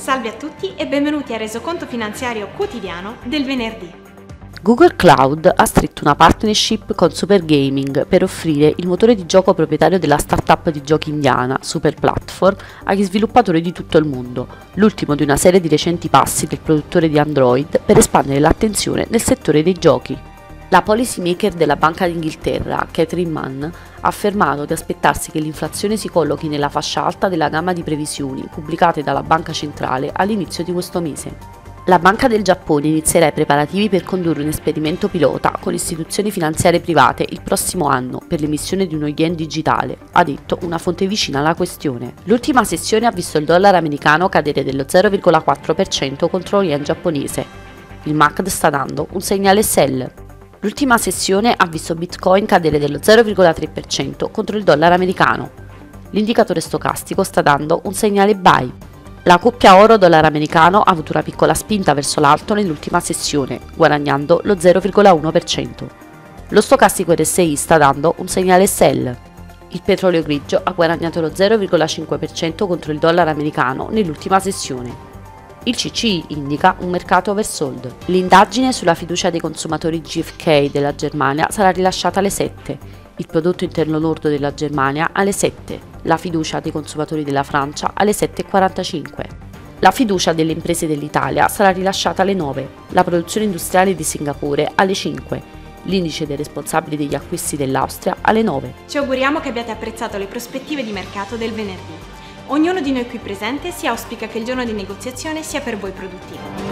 Salve a tutti e benvenuti al resoconto finanziario quotidiano del venerdì. Google Cloud ha stretto una partnership con Super Gaming per offrire il motore di gioco proprietario della startup di giochi indiana, Super Platform, agli sviluppatori di tutto il mondo, l'ultimo di una serie di recenti passi del produttore di Android per espandere l'attenzione nel settore dei giochi. La policymaker della Banca d'Inghilterra, Catherine Mann, ha affermato di aspettarsi che l'inflazione si collochi nella fascia alta della gamma di previsioni pubblicate dalla Banca Centrale all'inizio di questo mese. La Banca del Giappone inizierà i preparativi per condurre un esperimento pilota con istituzioni finanziarie private il prossimo anno per l'emissione di uno yen digitale, ha detto una fonte vicina alla questione. L'ultima sessione ha visto il dollaro americano cadere dello 0,4% contro lo yen giapponese. Il MACD sta dando un segnale sell. L'ultima sessione ha visto Bitcoin cadere dello 0,3% contro il dollaro americano. L'indicatore stocastico sta dando un segnale buy. La coppia oro-dollaro americano ha avuto una piccola spinta verso l'alto nell'ultima sessione, guadagnando lo 0,1%. Lo stocastico RSI sta dando un segnale sell. Il petrolio grigio ha guadagnato lo 0,5% contro il dollaro americano nell'ultima sessione. Il CCI indica un mercato oversold. L'indagine sulla fiducia dei consumatori GfK della Germania sarà rilasciata alle 7. Il prodotto interno lordo della Germania alle 7, la fiducia dei consumatori della Francia alle 7,45. La fiducia delle imprese dell'Italia sarà rilasciata alle 9, la produzione industriale di Singapore alle 5, l'indice dei responsabili degli acquisti dell'Austria alle 9. Ci auguriamo che abbiate apprezzato le prospettive di mercato del venerdì. Ognuno di noi qui presente si auspica che il giorno di negoziazione sia per voi produttivo.